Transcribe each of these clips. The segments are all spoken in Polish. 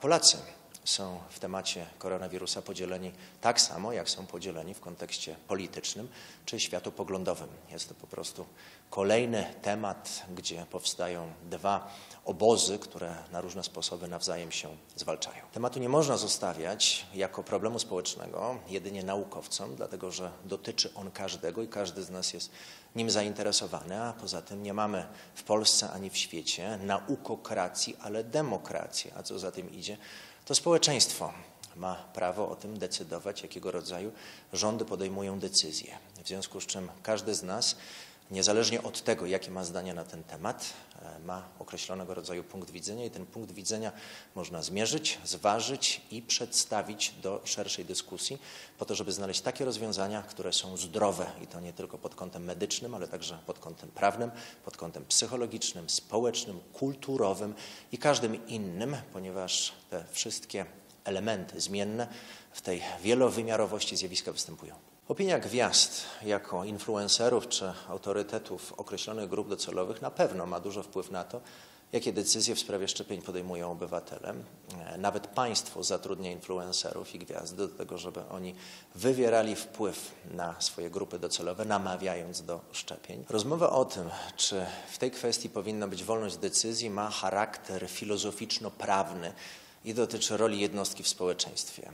Polacy są w temacie koronawirusa podzieleni tak samo, jak są podzieleni w kontekście politycznym czy światopoglądowym. Jest to po prostu kolejny temat, gdzie powstają dwa obozy, które na różne sposoby nawzajem się zwalczają. Tematu nie można zostawiać jako problemu społecznego jedynie naukowcom, dlatego że dotyczy on każdego i każdy z nas jest nim zainteresowany, a poza tym nie mamy w Polsce ani w świecie naukokracji, ale demokracji, a co za tym idzie, to społeczeństwo ma prawo o tym decydować, jakiego rodzaju rządy podejmują decyzje. W związku z czym każdy z nas, niezależnie od tego, jakie ma zdanie na ten temat, ma określonego rodzaju punkt widzenia i ten punkt widzenia można zmierzyć, zważyć i przedstawić do szerszej dyskusji po to, żeby znaleźć takie rozwiązania, które są zdrowe i to nie tylko pod kątem medycznym, ale także pod kątem prawnym, pod kątem psychologicznym, społecznym, kulturowym i każdym innym, ponieważ te wszystkie elementy zmienne w tej wielowymiarowości zjawiska występują. Opinia gwiazd jako influencerów czy autorytetów określonych grup docelowych na pewno ma duży wpływ na to, jakie decyzje w sprawie szczepień podejmują obywatele. Nawet państwo zatrudnia influencerów i gwiazdy do tego, żeby oni wywierali wpływ na swoje grupy docelowe, namawiając do szczepień. Rozmowa o tym, czy w tej kwestii powinna być wolność decyzji, ma charakter filozoficzno-prawny i dotyczy roli jednostki w społeczeństwie.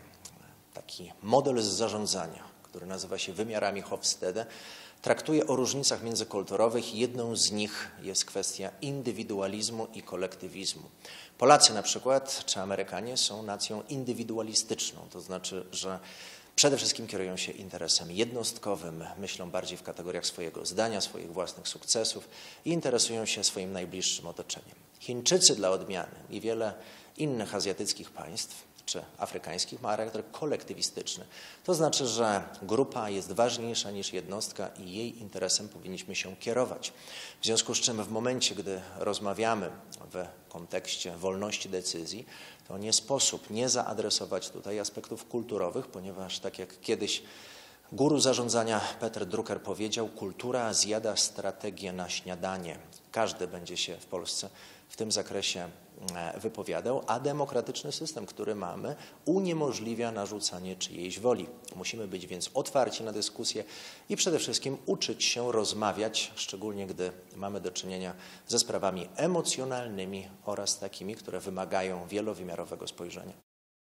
Taki model z zarządzania, który nazywa się wymiarami Hofstede, traktuje o różnicach międzykulturowych. Jedną z nich jest kwestia indywidualizmu i kolektywizmu. Polacy na przykład, czy Amerykanie są nacją indywidualistyczną, to znaczy, że przede wszystkim kierują się interesem jednostkowym, myślą bardziej w kategoriach swojego zdania, swoich własnych sukcesów i interesują się swoim najbliższym otoczeniem. Chińczycy dla odmiany i wiele innych azjatyckich państw czy afrykańskich ma charakter kolektywistyczny. To znaczy, że grupa jest ważniejsza niż jednostka i jej interesem powinniśmy się kierować. W związku z czym w momencie, gdy rozmawiamy w kontekście wolności decyzji, to nie sposób nie zaadresować tutaj aspektów kulturowych, ponieważ tak jak kiedyś guru zarządzania Peter Drucker powiedział, kultura zjada strategię na śniadanie. Każdy będzie się w Polsce w tym zakresie wypowiadał, a demokratyczny system, który mamy, uniemożliwia narzucanie czyjejś woli. Musimy być więc otwarci na dyskusję i przede wszystkim uczyć się rozmawiać, szczególnie gdy mamy do czynienia ze sprawami emocjonalnymi oraz takimi, które wymagają wielowymiarowego spojrzenia.